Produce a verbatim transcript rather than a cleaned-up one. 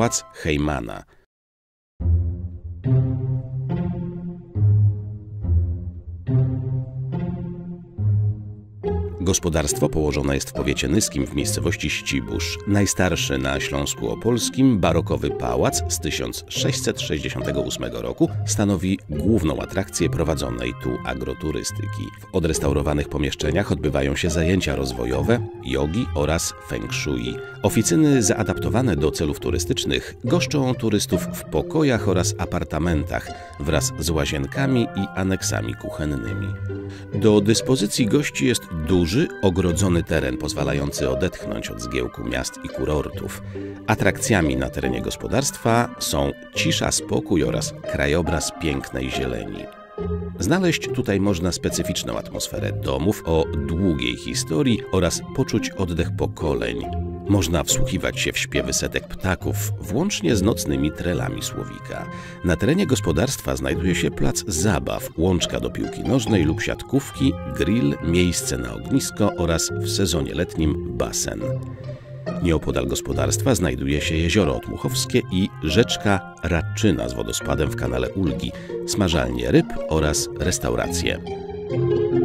pałac Hejmana. Gospodarstwo położone jest w powiecie nyskim w miejscowości Ścibusz. Najstarszy na Śląsku Opolskim barokowy pałac z tysiąc sześćset sześćdziesiątego ósmego roku stanowi główną atrakcję prowadzonej tu agroturystyki. W odrestaurowanych pomieszczeniach odbywają się zajęcia rozwojowe, jogi oraz feng shui. Oficyny zaadaptowane do celów turystycznych goszczą turystów w pokojach oraz apartamentach wraz z łazienkami i aneksami kuchennymi. Do dyspozycji gości jest duży, ogrodzony teren pozwalający odetchnąć od zgiełku miast i kurortów. Atrakcjami na terenie gospodarstwa są cisza, spokój oraz krajobraz pięknej zieleni. Znaleźć tutaj można specyficzną atmosferę domów o długiej historii oraz poczuć oddech pokoleń. Można wsłuchiwać się w śpiewy setek ptaków, włącznie z nocnymi trelami słowika. Na terenie gospodarstwa znajduje się plac zabaw, łączka do piłki nożnej lub siatkówki, grill, miejsce na ognisko oraz w sezonie letnim basen. Nieopodal gospodarstwa znajduje się jezioro Otmuchowskie i rzeczka Radczyna z wodospadem w kanale Ulgi, smażalnie ryb oraz restauracje.